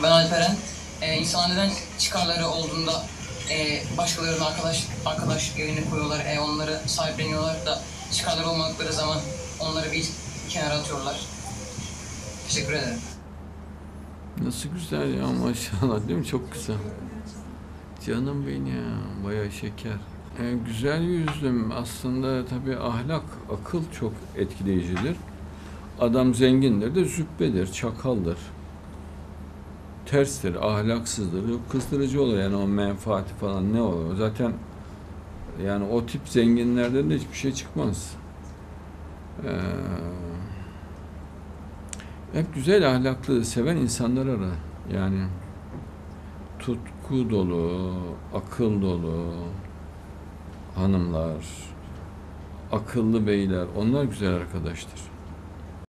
Ben Alperen. İnsanlar neden çıkarları olduğunda başkalarına arkadaş yerine koyuyorlar, onları sahipleniyorlar da çıkarları olmadıkları zaman onları bir kenara atıyorlar. Teşekkür ederim. Nasıl güzel ya, maşallah, değil mi? Çok güzel. Canım benim, bayağı şeker. Güzel yüzlüm aslında, tabii ahlak, akıl çok etkileyicidir. Adam zengindir de züppedir, çakaldır. Terstir, ahlaksızdır, kızdırıcı olur yani, o menfaati falan ne olur. Zaten yani o tip zenginlerden de hiçbir şey çıkmaz. Hep güzel ahlaklı, seven insanlar ara. Yani tutku dolu, akıl dolu hanımlar, akıllı beyler, onlar güzel arkadaştır.